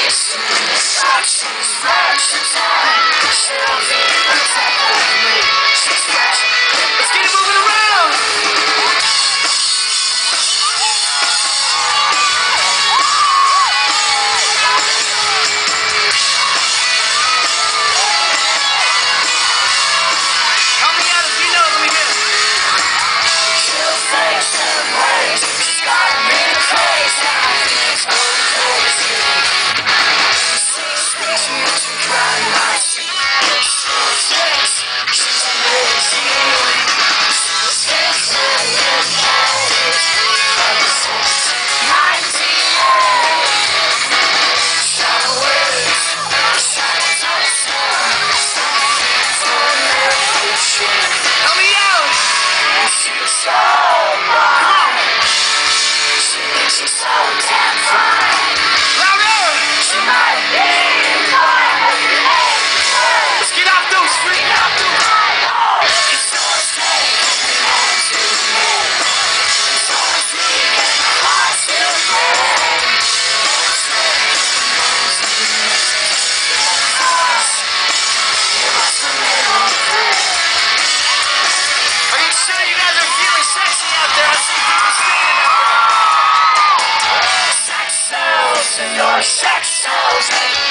Let's get it moving around. Help me out if you know. Let me hear it. She'll say some ways. She's got me crazy. I think it's going crazy. She's crying my seat. She's amazing. Help me out! She's so wrong. She thinks she's so damn fine. Louder! She might be mine. Let's get off those streets. It's so safe and to me. It's so deep and my heart still breaks. Are you sure you guys are feeling sexy out there? I see people standing out there. Sex sells and your sex sells.